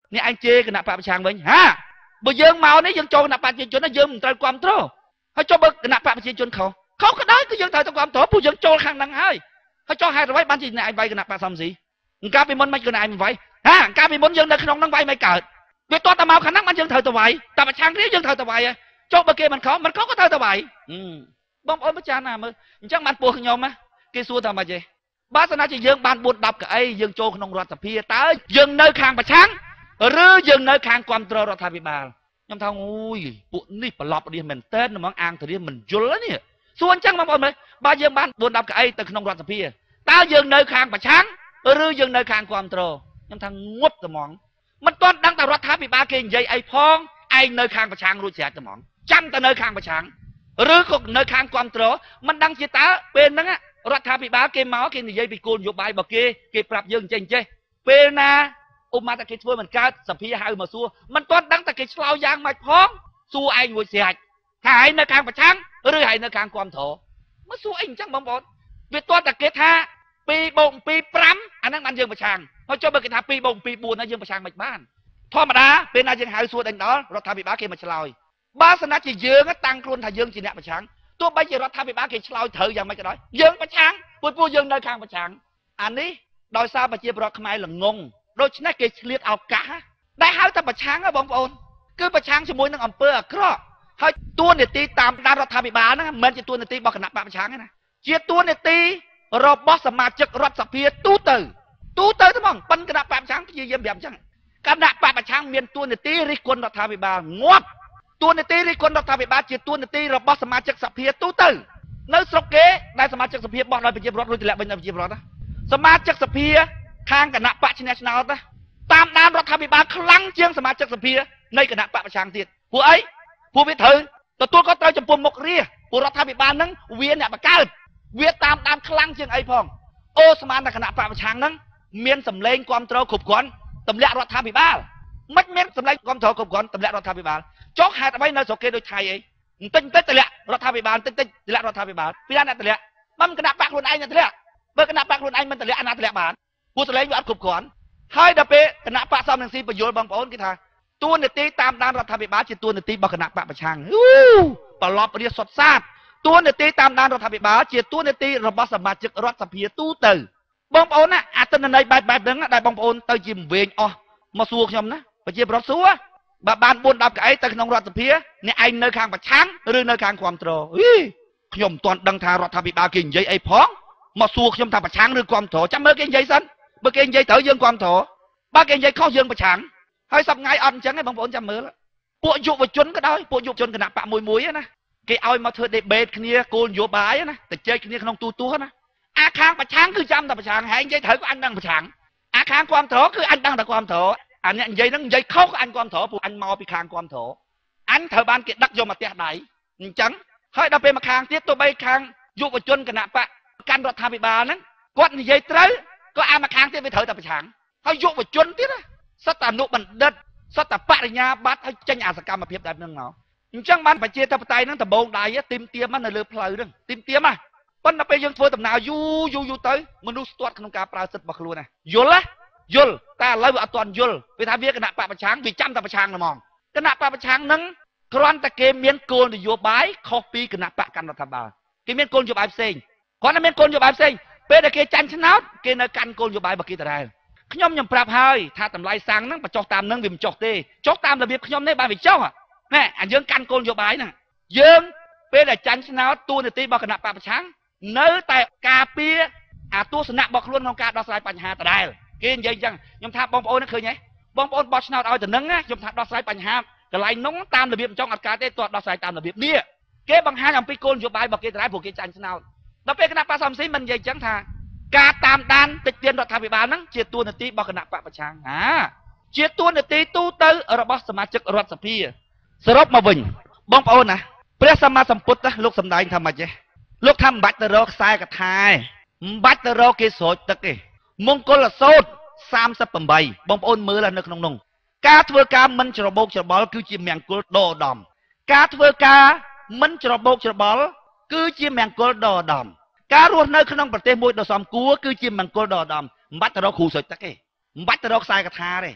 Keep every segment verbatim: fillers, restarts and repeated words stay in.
នេះឯងជេរគណៈបកប្រឆាំងវិញហាបើយើងមកនេះយើងចូលគណៈបកប្រជាជនយើងមិនត្រូវគ្រប់គ្រងហើយចុះបើគណៈបកប្រជាជនខុសខុសក៏ដោយគឺយើងត្រូវទៅគ្រប់គ្រងពួកយើងចូលខាងហ្នឹងហើយហើយចុះហេតុអ្វីបានជាអ្នកឯងវាយគណៈបកសំស៊ីអង្ការពីមុនមិនគណៈឯងមិនវាយហាអង្ការពីមុនយើងនៅក្នុងហ្នឹងវាយមិនកើតវាតតែមកខាងហ្នឹងបានយើងត្រូវទៅវាយតែប្រឆាំងគ្នាយើងត្រូវទៅវាយចុះបើគេមិនខុសមិនខុសក៏ត្រូវទៅវាយបងប្អូនពិចារណាមើលអញ្ចឹងបានពួកខ្ញុំគេសួរថាម៉េចទេបើសិនជាយើងបានបួនដប់កៅអីយើងចូលក្នុងរដ្ឋសភាតើយើងនៅខាងប្រឆាំងឬយើងនៅខាងគ្រប់គ្រងរដ្ឋាភិបាលខ្ញុំថាអូយពួកនេះប្រឡប់រៀសមែនតើហ្មងអាងទៅរៀសមិនយល់នេះសួរអញ្ចឹងបងប្អូនមើលបើយើងបានបួនដប់កៅអីទៅក្នុងរដ្ឋសភាតើយើងនៅខាងប្រឆាំងឬយើងនៅខាងគ្រប់គ្រងខ្ញុំថាងប់ហ្មងមិនទាន់ដឹងតែរដ្ឋាភិបាលគេនិយាយអីផងឯងនៅខាងប្រឆាំងរួចស្រេចហ្មងចាំតែនៅខាងប្រឆាំងឬក៏នៅខាងគ្រប់គ្រងមិនដឹងជាតើពេលហ្នឹងរដ្ឋាភិបាលគេមកគេនិយាយពីគោលនយោបាយរបស់គេគេប្រាប់យើងចេះចេះពេលណាឧបមាថាគេធ្វើមិនកើតសភាហៅមកសួរមិនទាន់ដឹងតែគេឆ្លោយយ៉ាងម៉េចផងសួរឯងមួយស្រេចថាឯងនៅខាងប្រឆាំងឬឯងនៅខាងគ្រប់គ្រងមកសួរអីអញ្ចឹងបងប្អូនវាទាន់តែគេថាពីរបូកពីរ ប្រាំអាហ្នឹងបានយើងប្រឆាំងហើយចុះបើគេថាពីរបូកពីរ បួនហើយយើងប្រឆាំងមិនបានធម្មតាពេលណាយើងហៅសួរដេញដល់រដ្ឋាភិបាលគេមកឆ្លើយបើសិនណាជាយើងតាំងខ្លួនថាយើងជាអ្នកប្រឆាំងទោះបីជារដ្ឋាភិបាលគេឆ្លោយត្រូវយ៉ាងម៉េចក៏ដោយយើងប្រឆាំងពួកពួកយើងនៅខាងប្រឆាំងអានេះដោយសារប្រជាពលរដ្ឋខ្មែរល្ងងដូច្នេះគេឆ្លៀតឱកាសដែលហៅថាប្រឆាំងបងប្អូនគឺប្រឆាំងជាមួយនឹងអំពើអាក្រក់ហើយតួនាទីតាមដានរដ្ឋាភិបាលហ្នឹងមិនមែនជាតួនាទីរបស់គណៈបកប្រឆាំងទេណាជាតួនាទីរបស់សមាជិករដ្ឋសភាទូទៅទូទៅទេហ្មងប៉ុនគណៈបកប្រឆាំងព្យាយាមប្រាប់អញ្ចឹងគណៈបកប្រឆាំងមានតួនាទីរិះគន់រដ្ឋាភិបាលងាប់តួនាទីរិះគន់រដ្ឋាភិបាលជាតួនាទីរបស់សមាជិកសភាទូទៅនៅស្រុកគេដែលសមាជិកសភាបោះដោយប្រជាពលរដ្ឋរួចទម្លាក់វិញដល់ប្រជាពលរដ្ឋសមាជិកសភាខាងគណៈបកឈ្នះឆ្នោតតាមដានរដ្ឋាភិបាលខ្លាំងជាងសមាជិកសភានៃគណៈបកប្រឆាំងទៀតពួកអីពួកវាត្រូវទទួលក៏ត្រូវចំពោះមុខរាពួករដ្ឋាភិបាលហ្នឹងវាអ្នកបកកើតវាតាមដានខ្លាំងជាងអីផងអូស្មានតែគណៈបកប្រឆាំងហ្នឹងមានសម្លេងគ្រប់គ្រងគ្រប់គ្រាន់ទម្លាក់រដ្ឋាភិបាលមិនមានសម្លេងគ្រប់គ្រងគ្រប់គ្រាន់ទម្លាក់រដ្ឋាភិបាលចុះហេតុអ្វីនៅស្រុកគេដូចថៃអីបន្តិចបន្តិចទម្លាក់រដ្ឋាភិបាលបន្តិចបន្តិចទម្លាក់រដ្ឋាភិបាលពីណាអ្នកទម្លាក់មិនគណៈបកខ្លួនឯងអ្នកទម្លាក់បើគណៈបកខ្លួនឯងមិនទម្លាក់អាណាទម្លាក់បានពួកសម្លេងវាអត់គ្រប់គ្រាន់ហើយដល់ពេលគណៈបកសំនឹងស៊ីបញ្យលបងប្អូនគេថាតួនាទីតាមដានរដ្ឋាភិបាលជាតួនាទីរបស់គណៈបកប្រឆាំងប្រឡប់រៀសសុតសាតតួនាទីតាមដានរដ្ឋាភិបាលជាតួនាទីរបស់សមាជិករដ្ឋសភាទូទៅបងប្អូនណាអត្តន័យបែបបែបហ្នឹងដែលបងប្អូនទៅជាវែងអស់មកសួរខ្ញុំណាប្រជាប្រដ្ឋសួរបើបានបួនដប់កៅអីទៅក្នុងរដ្ឋសភាអ្នកឯងនៅខាងប្រឆាំងឬនៅខាងគ្រប់គ្រងអីខ្ញុំមិនទាន់ដឹងថារដ្ឋាភិបាលគេនិយាយអីផងមកសួរខ្ញុំថាប្រឆាំងឬគ្រប់គ្រងចាំមើលគេនិយាយសិនបើគេនិយាយត្រូវយើងគ្រប់គ្រងបើគេនិយាយខុសយើងប្រឆាំងហើយសប្ងៃអត់អញ្ចឹងទេបងប្អូនចាំមើលពួកយុវជនក៏ដោយពួកយុវជនគណៈបកមួយមួយណាគេឲ្យមកធ្វើ debate គ្នាគោលនយោបាយណាទៅជែកគ្នាក្នុងទូទស្សន៍ណាអាខាងប្រឆាំងគឺចាំតែប្រឆាំងហើយនិយាយត្រូវក៏អញដឹងប្រឆាំងអាខាងគ្រប់គ្រងគឺអញដឹងតែគ្រប់គ្រងអាអ្នកនិយាយហ្នឹងនិយាយខុសអញគ្រប់គ្រងពួកអញមកពីខាងគ្រប់គ្រងអញត្រូវបានគេដឹកយកមកផ្ទះដៃអញ្ចឹងហើយដល់ពេលមកខាងទៀតទោះបីខាងយុវជនគណៈបកកាន់រដ្ឋាភិបាលហ្នឹងគាត់និយាយត្រូវក៏អាមកខាងទៀតវាត្រូវតែប្រឆាំងហើយយុវជនទៀតណាសិតតែអនុបណ្ឌិតសិតតែបរិញ្ញាបត្រឲ្យចេញអាសកម្មភាពបែបហ្នឹងមកអញ្ចឹងបានប្រជាធិបតេយ្យហ្នឹងដំបងដៃទីមទៀមនៅលើផ្លូវហ្នឹងទីមទៀមណាប៉ុន្តែពេលយើងធ្វើដំណើរយូរយូរយូរទៅមនុស្សស្ទាត់ក្នុងការប្រើសិទ្ធិរបស់ខ្លួនណាយល់ណាយល់តែឥឡូវវាអត់ទាន់យល់វាថាវាគណៈបកប្រឆាំងវាចាំតែប្រឆាំងហ្មងគណៈបកប្រឆាំងហ្នឹងគ្រាន់តែគេមានគោលនយោបាយខុសពីគណៈបកកាន់រដ្ឋាភិបាលគេមានគោលនយោបាយផ្សេងគាត់តែមានគោលនយោបាយផ្សេងពេលដែលគេចាញ់ឆ្នោតគេនៅកាន់គោលនយោបាយរបស់គេដដែលខ្ញុំខ្ញុំប្រាប់ហើយថាតម្លៃសាំងហ្នឹងបញ្ចុះតាមហ្នឹងវាមិនចុះទេចុះតាមរបៀបខ្ញុំនេះបានវាចុះណែអាយើងកាន់គោលនយោបាយហ្នឹងយើងពេលដែលចាញ់ឆ្នោតតួនាទីរបស់គណៈបកប្រឆាំងនៅតែការពារអាទស្សនៈរបស់ខ្លួនក្នុងការដោះស្រាយបញ្ហាដដែលគេនិយាយអញ្ចឹងខ្ញុំថាបងប្អូនឃើញទេបងប្អូនបោះឆ្នោតឲ្យទៅនឹងខ្ញុំថាដោះស្រាយបញ្ហាកន្លែងនោះតាមរបៀបអញ្ចឹងអត់កើតទេទោះដោះស្រាយតាមរបៀបនេះគេបង្ហាញអំពីគោលនយោបាយរបស់គេដដែលព្រោះគេចាញ់ឆ្នោតដល់ពេលគណៈបកសំស៊ីមិននិយាយអញ្ចឹងថាការតាមដានតិចទៀនរដ្ឋាភិបាលហ្នឹងជាតួនាទីរបស់គណៈបកប្រឆាំងហាជាតួនាទីទូទៅរបស់សមាជិករដ្ឋសភាសរុបមកវិញបងប្អូនណាព្រះសម្មាសម្ពុទ្ធលោកសម្ដែងថាម៉េចទេលោកថាមិនបាច់ទៅរកខ្សែកថាមិនបាច់ទៅរកគេស្រោចទឹកទេមង្គលសូត្រសាមសិបប្រាំបីបងប្អូនមើលនៅក្នុងនោះការធ្វើការមិនច្របូកច្របល់គឺជាមង្គលដ៏ឧត្តមការធ្វើការមិនច្របូកច្របល់គឺជាមង្គលដ៏ឧត្តមការរស់នៅក្នុងប្រទេសមួយដ៏សមគួរគឺជាមង្គលដ៏ឧត្តមមិនបាច់ទៅរកគ្រូស្រោចទឹកទេមិនបាច់ទៅរកខ្សែកថាទេ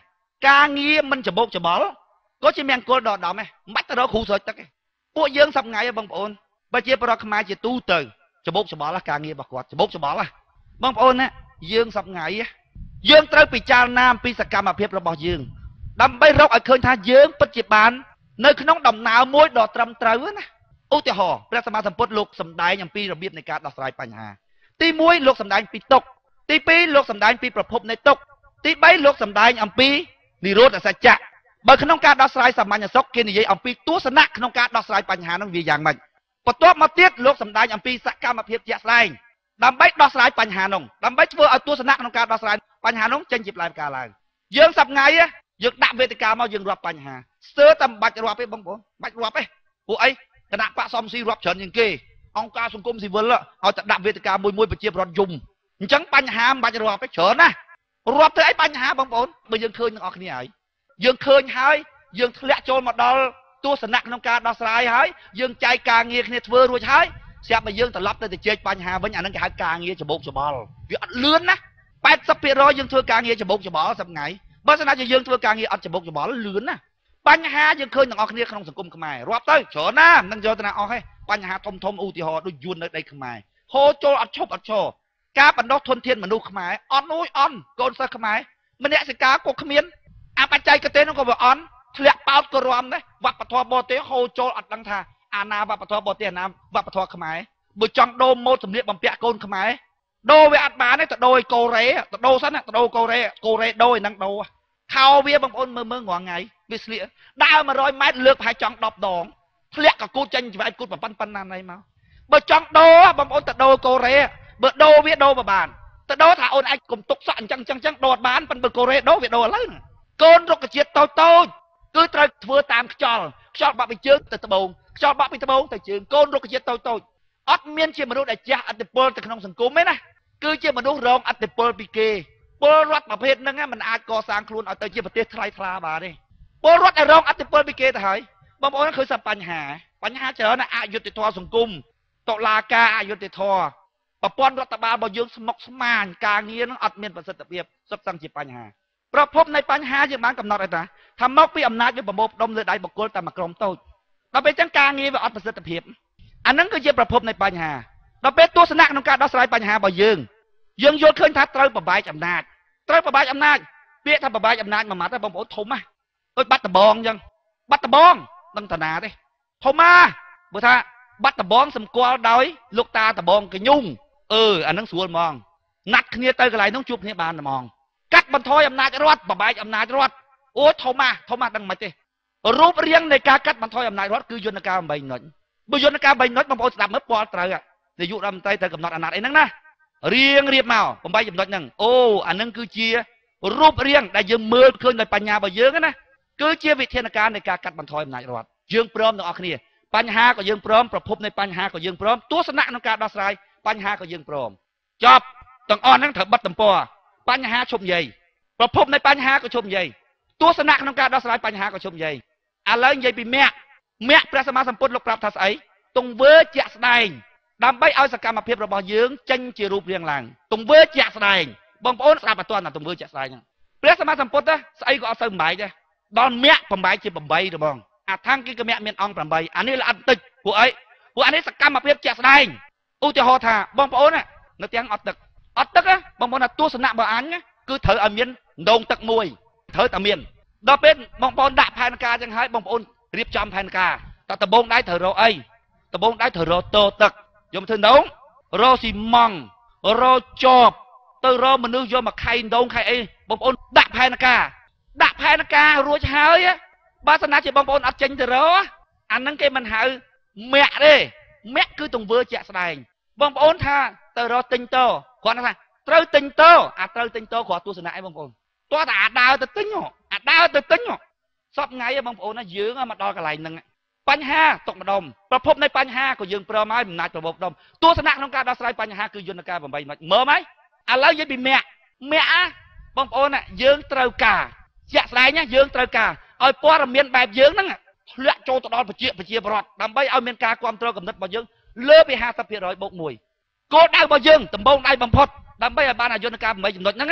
ការងារមិនច្បោកច្បល់ក៏ជាមានគោលដកដំឯងមិនបាច់ទៅរកគ្រូស្រោចទឹកឯងពួកយើងសប្ងៃបងប្អូនបើជាប្រកខ្មែរជាទូទៅច្បោកច្បល់ការងាររបស់គាត់ច្បោកច្បល់បងប្អូនណាយើងសប្ងៃយើងត្រូវពិចារណាអំពីសកម្មភាពរបស់យើងដើម្បីរកឲ្យឃើញថាយើងពិតជាបាននៅក្នុងដំណើរមួយដ៏ត្រឹមត្រូវណាឧទាហរណ៍ព្រះសម្មាសម្ពុទ្ធលោកសម្ដែងអំពីរបៀបនៃការដោះស្រាយបញ្ហាទីមួយលោកសម្ដែងពីទុក្ខទីពីរលោកសម្ដែងពីប្រភពនៃទុក្ខទីបីលោកសម្ដែងអំពីនិរោធសច្ចៈបើក្នុងការដោះស្រាយសាមញ្ញសុខគេនិយាយអំពីទស្សនៈក្នុងការដោះស្រាយបញ្ហានោះវាយ៉ាងម៉េចបន្ទាប់មកទៀតលោកសម្ដែងអំពីសកម្មភាពជាក់ស្ដែងដើម្បីដោះស្រាយបញ្ហានោះដើម្បីធ្វើឲ្យទស្សនៈក្នុងការដោះស្រាយបញ្ហានោះចេញជាផ្លែផ្កាឡើងយើងសប្ងៃយើងដាក់វេទិកាមកយើងរាប់បញ្ហាស្ទើរតែមិនបាច់រាប់ទេបងប្អូនបាច់រាប់ទេពួកអីគណៈបកសំស៊ីរាប់ច្រើនជាងគេអង្គការសង្គមស៊ីវិលឲ្យតែដាក់វេទិកាមួយមួយប្រជាពលរដ្ឋយំអញ្ចឹងបញ្ហាមិនបាច់រាប់ទេច្រើនណារាប់ទៅអីបញ្ហាបងប្អូនបើយើងឃើញទាំងអស់គ្នាហើយយើងឃើញហើយយើងធ្លាក់ចូលមកដល់ទស្សនៈក្នុងការដោះស្រាយហើយយើងចែកការងារគ្នាធ្វើរួចហើយស្រាប់តែយើងត្រឡប់ទៅទៅជែកបញ្ហាវិញអានឹងគេហៅការងារច្បោកច្បល់វាអត់លឿនណាแปดสิบភាគរយយើងធ្វើការងារច្បោកច្បល់សប្ងៃបើស្នាជាយើងធ្វើការងារអត់ច្បោកច្បល់លឿនណាបញ្ហាយើងឃើញទាំងអស់គ្នាក្នុងសង្គមខ្មែររាប់ទៅច្រើនណាស់មិនយកទៅណាអស់ទេបញ្ហាធំធំឧទាហរណ៍ដូចយួននៅដីខ្មែរហូរចូលអត់ឈប់អត់ឈរការបណ្ដុះធនធានមនុស្សខ្មែរអត់នួយអន់កូនសិស្សខ្មែរមនសិការក៏គ្មានអបច្ច័យកទេសនោះក៏វាអន់ធ្លាក់បោតក៏រំដែរវប្បធម៌បរទេសហូរចូលអត់ដឹងថាអាណាវប្បធម៌បរទេសអាណាវប្បធម៌ខ្មែរបើចង់ដូរម៉ូដសម្លៀកបំពាក់កូនខ្មែរដូរវាអត់បានទេទៅដូរឲ្យកូរ៉េទៅដូរសិនណាទៅដូរកូរ៉េកូរ៉េដូរឲ្យនឹងដូរខោវាបងប្អូនមើលមើលងងថ្ងៃវាស្លៀកដើរមួយរយម៉ែត្រលើកប្រហែលចង់ដប់ដងធ្លាក់កគូតចេញច្បែកគូតប៉ុណ្ប៉ុណ្ណាណៃមកបើចង់ដូរបងប្អូនទៅដូរកូរ៉េបើដូរវាដូរមិនបានទៅដូរថាអូនអាចកុំទុកសក់អញ្ចឹងអញ្ចឹងអញ្ចឹងដូរអត់បានប៉ុន្តែកូរ៉េដូរវាដូរឥឡូវកូនរុក្ខជាតិតូចតូចគឺត្រូវធ្វើតាមខ្យល់ខ្យល់បាក់ពីជើងទៅត្បូងខ្យល់បាក់ពីត្បូងទៅជើងកូនរុក្ខជាតិតូចតូចអត់មានជាមនុស្សដែលចាស់អត្តពលទៅក្នុងសង្គមទេណាគឺជាមនុស្សរងអត្តពលពីគេពលរដ្ឋប្រភេទហ្នឹងมันអាចកសាងខ្លួនឲ្យទៅជាប្រទេសថ្លៃថ្លាបានទេពលរដ្ឋដែលរងអត្តពលពីគេទៅហើយបងប្អូនឃើញសបញ្ហាបញ្ហាច្រើនណាស់អយុត្តិធម៌សង្គមតុលាការអយុត្តិធម៌ប្រព័ន្ធរដ្ឋបាលរបស់យើងស្មុគស្មាញការងារនឹងអត់មានប្រសិទ្ធភាពសុទ្ធសឹងជាបញ្ហាប្រភពនៃបញ្ហាយើងបានកំណត់ឲ្យថាថាមកពីអំណាចវាប្រមូលផ្ដុំលើដៃបុគ្គលតែមួយក្រុមតូចដល់ពេលចឹងការងារវាអត់ប្រសិទ្ធភាពអានឹងគឺជាប្រភពនៃបញ្ហាដល់ពេលទស្សនៈក្នុងការដោះស្រាយបញ្ហារបស់យើងយើងយល់ឃើញថាត្រូវប្របែកអំណាចត្រូវប្របែកអំណាចពាក្យថាប្របែកអំណាចមួយម៉ាត់ទេបងប្អូនធំណាស់ដូចបាត់ដបងអញ្ចឹងបាត់ដបងនឹងតាណាទេធំណាស់បើថាបាត់ដបងសម្គាល់ដោយលោកតាដបងកញ្ញុងអឺអានឹងស្រួលហ្មងណាត់គ្នាទៅកន្លែងនោះជួបគ្នាបានហ្មងកាត់បន្ថយអំណាចរដ្ឋប្របែកអំណាចរដ្ឋអូធំណាស់ធំណាស់ដឹងមិនទេរូបរាងនៃការកាត់បន្ថយអំណាចរដ្ឋគឺយន្តការ8នុចបើយន្តការ8នុចបងប្អូនស្ដាប់មើលពាល់ត្រូវនាយករដ្ឋមន្ត្រីត្រូវកំណត់អាណត្តិអីហ្នឹងណារៀងរៀបមក8ចំណុចហ្នឹងអូអានឹងគឺជារូបរាងដែលយើងមើលឃើញដោយបញ្ញារបស់យើងណាគឺជាវិធានការនៃការកាត់បន្ថយអំណាចរដ្ឋយើងព្រមទាំងអស់គ្នាបញ្ហាក៏យើងព្រមប្រភពនៃបញ្ហាក៏យើងព្រមទស្សនៈក្នុងការដោះស្រាយបញ្ហាក៏យើងព្រមចប់ទាំងអស់ហ្នឹងត្រូវបិទទំព័របញ្ហាឈប់និយាយប្រភពនៃបញ្ហាក៏ឈប់និយាយទស្សនៈក្នុងការដោះស្រាយបញ្ហាក៏ឈប់និយាយឥឡូវនិយាយពីមគ្គមគ្គព្រះសម្មាសម្ពុទ្ធលោកប្រាប់ថាស្អីទង្វើជាក់ស្ដែងដើម្បីឲ្យសកម្មភាពរបស់យើងចេញជារូបរាងឡើងទង្វើជាក់ស្ដែងបងប្អូនស្ដាប់អត់ទាន់តែទង្វើជាក់ស្ដែងហ្នឹងព្រះសម្មាសម្ពុទ្ធស្អីក៏អត់សូវបំបែកដែរដល់មគ្គបំបែកជា8ទេបងអថង្គិកមគ្គមានអង្គ8អានេះល្អិតតិចពួកអីពួកអានេះសកម្មភាពជាក់ស្ដែងឧទាហរណ៍ថាបងប្អូននៅទាំងអត់ទឹកអត់ទឹកបងប្អូនថាទស្សនៈរបស់អញគឺត្រូវឲ្យមានដងទឹកមួយត្រូវតែមានដល់ពេលបងប្អូនដាក់ផែនការចឹងហើយបងប្អូនរៀបចំផែនការតើដំបងដៃត្រូវរកអីដំបងដៃត្រូវរកតទឹកយកមកធ្វើដងរកស៊ីម៉ង់រកចប់ទៅរកមនុស្សយកមកខៃដងខៃអីបងប្អូនដាក់ផែនការដាក់ផែនការរួចហើយបើសិនណាជាបងប្អូនអត់ចេញទៅរកអាហ្នឹងគេមិនហៅមគ្គទេមគ្គគឺទង្វើជាក់ស្ដែងបងប្អូនថាទៅរកទិញតគាត់ថាត្រូវទិញតអាត្រូវទិញតគ្រាន់ទស្សនៈឯងបងប្អូនតោះតែអាដើរទៅទិញអាដើរទៅទិញសពថ្ងៃបងប្អូនណាយើងមកដល់កន្លែងហ្នឹងបញ្ហាຕົកម្ដុំប្រភពនៃបញ្ហាក៏យើងព្រមហើយអំណាចប្រភពដុំទស្សនៈក្នុងការដោះស្រាយបញ្ហាគឺយន្តការ8ម៉ាច់មើលហើយឥឡូវនិយាយពីមគ្គមគ្គបងប្អូនយើងត្រូវការជាក់ស្ដែងយើងត្រូវការឲ្យព័ត៌មានបែបយើងហ្នឹងធ្លាក់ចូលទៅដល់ប្រជាប្រជាប្រដ្ឋដើម្បីឲ្យមានការគ្រប់គ្រងកំណត់របស់យើងលើពី50%បូក1គោលដៅរបស់យើងដំបូងដៃបំផុតដើម្បីឲ្យបានអាយន្តការ8ចំណុចហ្នឹងណា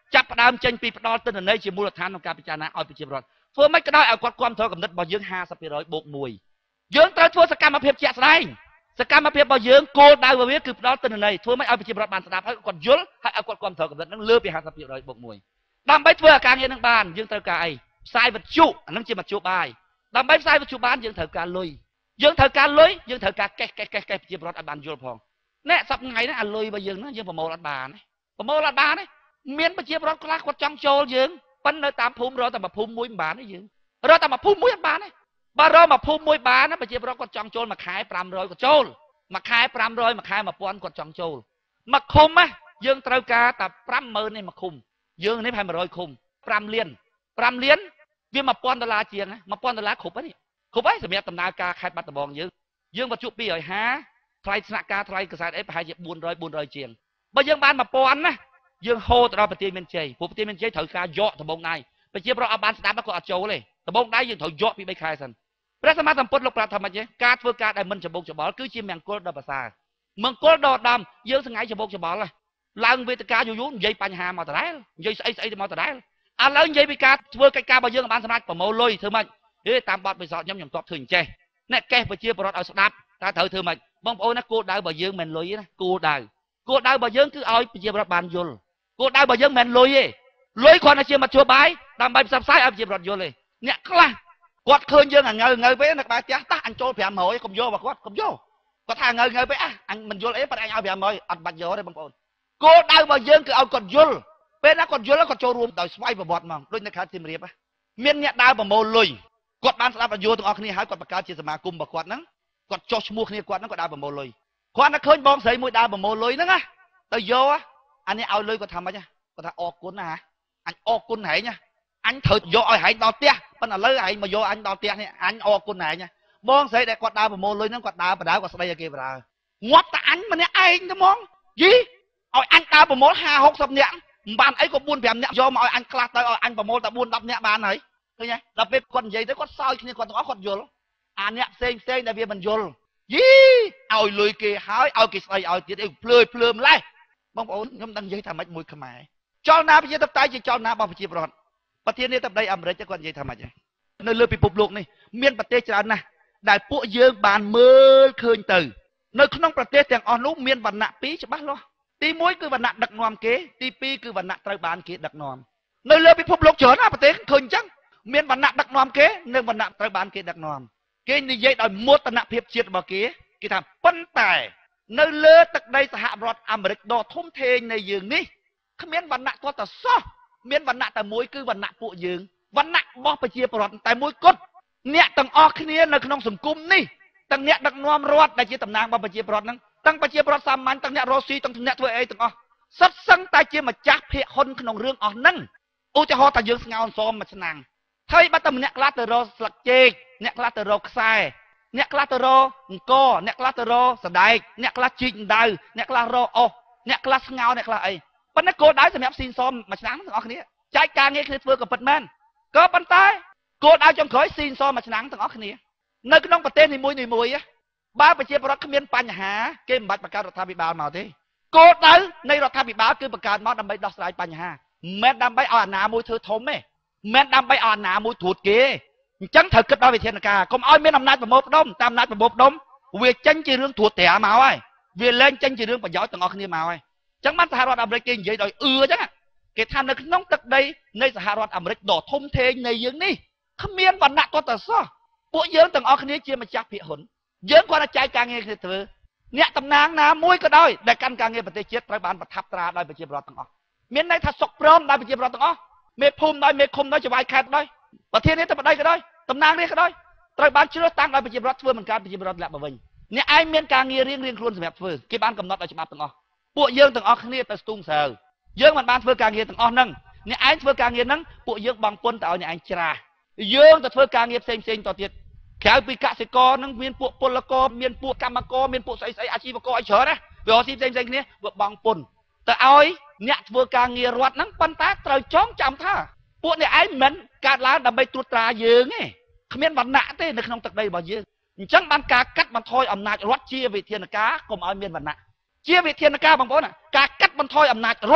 ចាប់ផ្ដើមចេញពីផ្ដាល់ទិន្នន័យជាមូលដ្ឋានក្នុងការពិចារណាឲ្យប្រជាពលរដ្ឋធ្វើមិនក៏ដោយឲ្យគាត់គ្រប់គ្រងកំណត់របស់យើង ห้าสิบភាគរយ បូក មួយ យើងត្រូវធ្វើសកម្មភាពជាក់ស្ដែងសកម្មភាពរបស់យើងគោលដៅរបស់វាគឺផ្ដាល់ទិន្នន័យធ្វើមិនឲ្យប្រជាពលរដ្ឋបានស្ដាប់ហើយគាត់យល់ហើយឲ្យគាត់គ្រប់គ្រងកំណត់នឹងលើពី ห้าสิบភាគរយ បូក មួយ ដើម្បីធ្វើឲ្យការងារនឹងបានយើងត្រូវការអីផ្សាយវិទ្យុអានឹងជាមធ្យោបាយដើម្បីផ្សាយវិទ្យុបានយើងត្រូវការលុយយើងត្រូវការលុយយើងត្រូវការកេះកេះកេះកេះប្រជាពលរដ្ឋឲ្យបានយល់ផងអ្នកសប្ថ្ងៃហ្នឹងអាលុយរបស់យើងហ្នឹងយើងប្រមូលអត់បានទេប្រមូលអត់បានទេមានប្រជាពលរដ្ឋខ្លះគាត់ចង់ចូលយើងប៉ុន្តែនៅតាមភូមិរកតែមួយភូមិមួយមិនបានទេយើងរកតែមួយភូមិមួយអត់បានទេបើរកមួយភូមិមួយបានណាប្រជាពលរដ្ឋគាត់ចង់ចូលមួយខែ ប្រាំរយ គាត់ចូលមួយខែ ប្រាំរយ មួយខែ một nghìn គាត់ចង់ចូលមួយឃុំណាយើងត្រូវការតែ ប្រាំម៉ឺន នេះមួយឃុំយើងនេះប្រហែល một trăm ឃុំ ប្រាំលាន ប្រាំលានវា một nghìn ដុល្លារជាង một nghìn ដុល្លារគ្រប់ហើយគ្រប់ហើយសម្រាប់ដំណើរការខេត្តបាត់ដំបងយើងយើងវត្ថុ ពីររយห้า ថ្លៃស្នាក់ការថ្លៃកសែតអីប្រហែលជា បួនរយ បួនរយ ជាងបើយើងបាន một nghìn ណាយើងហូរទៅដល់ប្រទេសមានជ័យព្រោះប្រទេសមានជ័យត្រូវការយកដំបងដៃប្រជាពលរដ្ឋអត់បានស្ដាប់គាត់អត់ចូលទេដំបងដៃយើងត្រូវយកពី បីខែសិនព្រះសម្មាសម្ពុទ្ធលោកប្រាប់ថាម៉េចទេការធ្វើការដែលមិនច្បោកច្បល់គឺជាមង្គលដ៏ប្រសើរមង្គលដ៏ឧត្តមយើងសង្ហៃច្បោកច្បល់ឡើងវេទិកាយូរយូរនិយាយបញ្ហាមកដដែលនិយាយស្អីស្អីទៅមកដដែលឥឡូវនិយាយពីការធ្វើកិច្ចការរបស់យើងបានសម្រាប់ប្រមូលលុយធ្វើម៉េចហេតាមបទពិសោធន៍ខ្ញុំខ្ញុំតបធ្វើអញ្ចេះអ្នកកេះប្រជាពលរដ្ឋឲ្យស្ដាប់តើត្រូវធ្វើម៉េចបងប្អូនណាគោលដៅរបស់យើងមិនលុយណាគោលដៅគោលដៅរបស់យើងគឺឲ្យប្រជាពលរដ្ឋបានយល់គោលដៅរបស់យើងមិនលុយទេលុយគ្រាន់តែជាមធ្យោបាយដើម្បីផ្សព្វផ្សាយឲ្យប្រជាពលរដ្ឋយល់ទេអ្នកខ្លះគាត់ឃើញយើងអាងើងើពេលនៅក្បែរផ្ទះតោះអញចូល ប្រាំរយ កុំយករបស់គាត់កុំយកគាត់ថាងើងើពេលអះអញមិនយល់អីប៉ុន្តែអញឲ្យ ប្រាំរយ អត់បាច់យកទេបងប្អូនគោលដៅរបស់យើងគឺឲ្យគាត់យល់ពេលណាគាត់យល់គាត់ចូលរួមដោយស្វ័យប្រវត្តិមកដូចនៅខេត្តសៀមរាបមានអ្នកដើរប្រមូលលុយគាត់បានស្ដាប់បញ្យល់ទាំងអស់គ្នាហើយគាត់បង្កើតជាសមាគមរបស់គាត់ហ្នឹងគាត់ចុះឈ្មោះគ្នាគាត់ហ្នឹងគាត់ដើរប្រមូលលុយគាត់តែឃើញបងស្រីមួយដើរប្រមូលលុយហ្នឹងណាទៅយកអានេះឲ្យលុយគាត់ថាម៉េចគាត់ថាអរគុណណាអញអរគុណហែងអញត្រូវយកឲ្យហែងដល់ផ្ទះប៉ុន្តែឥឡូវហែងមកយកអញដល់ផ្ទះនេះអញអរគុណហែងបងស្រីដែលគាត់ដើរប្រមូលលុយហ្នឹងគាត់ដើរបដៅគាត់ស្ដីឲ្យគេបដៅងាប់តែអញម្នាក់ឯងទៅហ្មងយីឲ្យអញដើរប្រមូល ห้าหกสิบ នាក់មិនបានអីក៏ បួនប្រាំ នាក់យកមកឲ្យអញខ្លះទៅឲ្យអញប្រមូលតែ បួន ដប់ នាក់បានហើយឃើញទេដល់ពេលគាត់និយាយទៅគាត់សើចគ្នាគាត់ទាំងអស់គាត់យល់អាអ្នកផ្សេងផ្សេងដែលវាមិនយល់យីឲ្យលុយគេហើយឲ្យគេស្ដីឲ្យទៀតអីភ្លើភ្លើម្លេះបងប្អូនខ្ញុំដឹងនិយាយថាម៉េចមួយខ្មែរចលនាប្រជាធិបតេយ្យជាចលនារបស់ប្រជាពលរដ្ឋប្រធានាធិបតីអាមេរិកគាត់និយាយថាម៉េចនៅលើពិភពលោកនេះមានប្រទេសច្រើនណាស់ដែលពួកយើងបានមើលឃើញទៅនៅក្នុងប្រទេសទាំងអស់នោះមានវណ្ណៈពីរច្បាស់លាស់ទីមួយគឺវណ្ណៈដឹកនាំគេទីពីរគឺវណ្ណៈត្រូវបានគេដឹកនាំនៅលើពិភពលោកច្រើនណាស់ប្រទេសឃើញអញ្ចឹងមានវណ្ណៈដឹកនាំគេនិងវណ្ណៈត្រូវបានគេដឹកនាំគេនិយាយដោយមោទនភាពជាតិរបស់គេគេថាប៉ុន្តែនៅលើទឹកដីសហរដ្ឋអាមេរិកដ៏ធំធេងនៃយើងនេះគ្មានវណ្ណៈទាល់តែសោះមានវណ្ណៈតែមួយគឺវណ្ណៈពួកយើងវណ្ណៈរបស់ប្រជាពលរដ្ឋតែមួយគត់អ្នកទាំងអស់គ្នានៅក្នុងសង្គមនេះទាំងអ្នកដឹកនាំរដ្ឋដែលជាតំណាងរបស់ប្រជាពលរដ្ឋហ្នឹងទាំងប្រជាពលរដ្ឋសាមញ្ញទាំងអ្នករស់ស៊ីទាំងអ្នកធ្វើអីទាំងអស់សិតសឹងតែជាម្ចាស់ភាគហ៊ុនក្នុងរឿងអស់ហ្នឹងឧទាហរណ៍ថាយើងស្ងោរសមមួយឆ្នាំងហើយបើតែម្នាក់ខ្លះទៅរកស្លឹកចេកអ្នកខ្លះទៅរកខ្សែអ្នកខ្លះទៅរកអង្គអ្នកខ្លះទៅរកសដែកអ្នកខ្លះជីកអណ្ដៅអ្នកខ្លះរកអុសអ្នកខ្លះស្ងោរអ្នកខ្លះអីប៉ុន្តែគោលដៅសម្រាប់ស៊ីនសមមួយឆ្នាំទាំងអស់គ្នាចែកការងារគ្នាធ្វើក៏ពិតមែនក៏ប៉ុន្តែគោលដៅចុងក្រោយស៊ីនសមមួយឆ្នាំទាំងអស់គ្នានៅក្នុងប្រទេសនីមួយនីមួយបើប្រជាពលរដ្ឋគ្មានបញ្ហាគេមិនបាច់បង្កើតរដ្ឋាភិបាលមកទេគោលដៅនៃរដ្ឋាភិបាលគឺបង្កើតមកដើម្បីដោះស្រាយបញ្ហាមិនមែនដើម្បីឲ្យអាណាមួយធ្វើធំទេមិនមែនដើម្បីឲ្យអាណាមួយត្រួតគេអញ្ចឹងត្រូវគិតដល់វិធានការកុំឲ្យមានអំណាចប្រមូលផ្ដុំតាមអំណាចប្រមូលផ្ដុំវាចេញជារឿងត្រួតត្រាមកហើយវាលែងចេញជារឿងប្រយោជន៍ទាំងអស់គ្នាមកហើយអញ្ចឹងបានសហរដ្ឋអាមេរិកគេនិយាយដោយអឺអញ្ចឹងគេថានៅក្នុងទឹកដីនៃសហរដ្ឋអាមេរិកដ៏ធំធេងនៃយើងនេះគ្មានវណ្ណៈទាល់តែសោះពួកយើងទាំងអស់គ្នាជាម្ចាស់ភាគហ៊ុនយើងគាត់តែចែកការងារគ្នាធ្វើអ្នកតំណាងណាមួយក៏ដោយដែលកាន់ការងារប្រទេសជាតិត្រូវបានប្រថាប់ត្រាដោយប្រជាពលរដ្ឋទាំងអស់មានន័យថាសុកព្រមដោយប្រជាពលរដ្ឋទាំងអស់មេភូមិដោយមេឃុំដោយចៅហ្វាយខេត្តដោយប្រធានាធិបតីក៏ដោយតំណាងរាស្ត្រក៏ដោយត្រូវបានជ្រើសតាំងដោយប្រជាពលរដ្ឋធ្វើមិនកើតប្រជាពលរដ្ឋលាក់មកវិញអ្នកឯងមានការងាររៀងរៀងខ្លួនសម្រាប់ធ្វើគេបានកំណត់ដោយច្បាប់ទាំងអស់ពួកយើងទាំងអស់គ្នាទៅស្ទូងស្រូវយើងមិនបានធ្វើការងារទាំងអស់ហ្នឹងអ្នកឯងធ្វើការងារហ្នឹងពួកយើងបង់ពន្ធទៅឲ្យអ្នកឯងច្រាសយើងទៅធ្វើការងារផ្សេងផ្សេងតទៀតក្រៅពីកសិករហ្នឹងមានពួកពលករមានពួកកម្មករមានពួកស្អីស្អីអាជីវករអីច្រើនណាវាអត់ស៊ីផ្សេងផ្សេងគ្នាវាបង់ពន្ធទៅឲ្យអ្នកធ្វើការងាររដ្ឋហ្នឹងប៉ុន្តែត្រូវចងចាំថាពួកអ្នកឯងមិនកាត់ឡើងដើម្បីត្រួតត្រាយើងទេគ្មានវណ្ណៈទេនៅក្នុងទឹកដីរបស់យើងអញ្ចឹងបានការកាត់បន្ថយអំណាចរដ្ឋជាវិធានការកុំឲ្យមានវណ្ណៈជាវិធានការបងប្អូនការកាត់បន្ថយអំណាចរដ្ឋ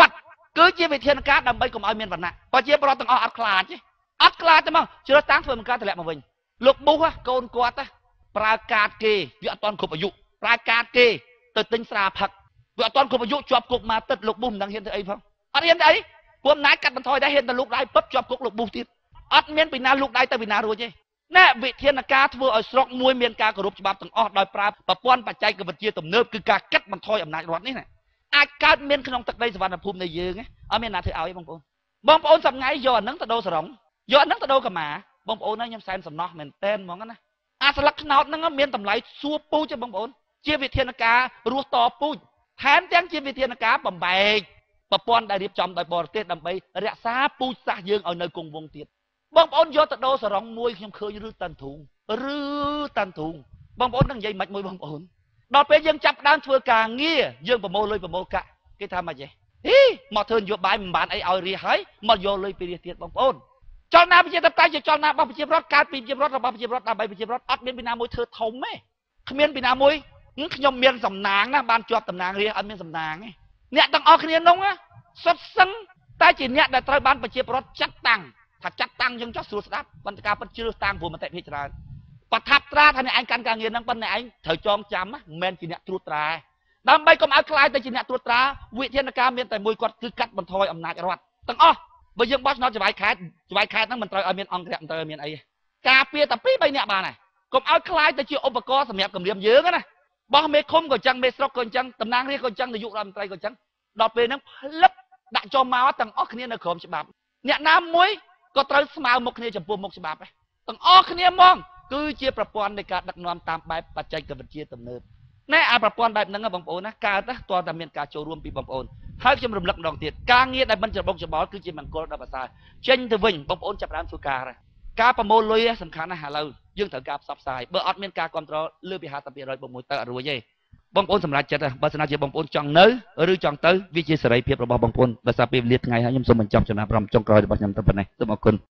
គឺជាវិធានការដើម្បីកុំឲ្យមានវណ្ណៈប្រជាប្រដ្ឋទាំងអស់អត់ខ្លាចទេអត់ខ្លាចទេមកជ្រើសតាំងធ្វើមិនកើតតម្លាក់មកវិញលោកប៊ូសកូនគាត់ប្រើកាតគេវាអត់ទាន់គ្រប់អាយុប្រើកាតគេទៅទិញស្រាផឹកវាអត់ទាន់គ្រប់អាយុជាប់គុកមកទឹកលោកប៊ូសមិនដឹងហ៊ានធ្វើអីផងអត់ហ៊ានទៅអីពួកអំណាចកាត់បន្ថយដែរហ៊ានទៅលោកដៃពឹបជាប់គុកលោកប៊ូសទៀតអត់មានពីណាលោកដៃទៅពីណារួចទេណែវិធានការធ្វើឲ្យស្រុកមួយមានការគោរពច្បាប់ទាំងអស់ដោយប្រើប្រព័ន្ធបច្ចេកវិទ្យាទំនើបគឺការកាត់បន្ថយអំណាចរដ្ឋនេះណាអាចកើតមានក្នុងទឹកដីសវណ្ណភូមិនៃយើងអត់មានណាធ្វើឲ្យបងប្អូនបងប្អូនសំថ្ងៃយកអានឹងទៅដូរសរងយកអានឹងទៅដូរកម្មាបងប្អូនណាខ្ញុំសែនសំណោះមែនតែនហ្មងណាអាស្លឹកខ្នោតហ្នឹងមានតម្លៃសួរពូជទេបងប្អូនជាវិធានការរស់តពូជថែមទាំងជាវិធានការបំបែកប្រព័ន្ធដែលរៀបចំដោយបរទេសដើម្បីរក្សាពូជសាសន៍យើងឲ្យនៅគង់វង្សទៀតបងប្អូនយកទៅដូរសរងមួយខ្ញុំឃើញឬតាន់ធូងឬតាន់ធូងបងប្អូននឹងនិយាយមិនមួយបងប្អូនដល់ពេលយើងចាប់ដើមធ្វើការងារយើងប្រមូលលុយប្រមូលកាក់គេថាម៉េចទេហីមកធ្វើនយោបាយមិនបានអីឲ្យរាជហើយមកយកលុយពីរាជទៀតបងប្អូនចលនាប្រជាធិបតេយ្យជាចលនារបស់ប្រជាពលរដ្ឋកើតពីប្រជាពលរដ្ឋរបស់ប្រជាពលរដ្ឋដើម្បីប្រជាពលរដ្ឋអត់មានពីណាមួយធ្វើធំទេគ្មានពីណាមួយខ្ញុំមានសំណាងណាបានជាប់តំណាងរាជអត់មានសំណាងទេអ្នកទាំងអស់គ្នានោះសុទ្ធសឹងតែជាអ្នកដែលត្រូវបានប្រជាពលរដ្ឋចាត់តាំងថាចាត់តាំងយើងចោះស្រួលស្ដាប់បន្តការពិតជ្រើសតាំងព្រោះមតិភាគច្រើនប្រថាប់ត្រាថាអ្នកឯងកាន់ការងារហ្នឹងប៉ុន្តែឯងត្រូវចងចាំមិនមែនជាអ្នកត្រួតត្រាដើម្បីកុំឲ្យខ្លាយទៅជាអ្នកត្រួតត្រាវិធានការមានតែមួយគាត់គឺកាត់បន្ថយអំណាចរដ្ឋទាំងអស់បើយើងបោះឆ្នោតច្បាយខេត្តច្បាយខេត្តហ្នឹងមិនត្រូវឲ្យមានអង្គរៈមិនត្រូវឲ្យមានអីការពារតែពីរបីនាក់បានហើយកុំឲ្យខ្លាយទៅជាឧបករណ៍សម្រាប់គម្រាមយើងណាបោះមេឃុំក៏អញ្ចឹងមេស្រុកក៏អញ្ចឹងតំណាងរាស្ត្រក៏អញ្ចឹងនាយករដ្ឋមន្ត្រីក៏អញ្ចឹងដល់ពេលហ្នឹងផ្លឹបដាក់ចុះមកទាំងអស់គ្នានៅក្រោមច្បាប់អ្នកណាមួយក៏ត្រូវស្មើមុខគ្នាចំពោះមុខច្បាប់ដែរទាំងអស់គ្នាហ្មងគឺជាប្រព័ន្ធនៃការដឹកនាំតាមបែបបច្ចេកវិទ្យាទំនើបណែអាប្រព័ន្ធបែបហ្នឹងបងប្អូនណាកើតណាតើតែមានការចូលរួមពីបងប្អូនហើយខ្ញុំរំលឹកម្ដងទៀតការងារដែលមិនច្របូកច្របល់គឺជាមង្គលដល់ប្រសើរចេញទៅវិញបងប្អូនចាប់ផ្ដើមធ្វើការការប្រមូលលុយសំខាន់ណាស់ឥឡូវយើងត្រូវការផ្សព្វផ្សាយបើអត់មានការគ្រប់គ្រងលើពី ห้าสิบភាគរយ បុកមួយទៅអត់រួចទេបងប្អូនសម្រាប់ចិត្តបើស្នាជាបងប្អូនចង់នៅឬចង់ទៅវាជាសេរីភាពរបស់បងប្អូនបើសារពេលវេលាថ្ងៃហើយខ្ញុំសូមបញ្ចប់ចំណាប់អារម្មណ៍ចុងក្រោយរបស់ខ្ញុំទៅប៉ុណ្ណេះសូមអរគុណ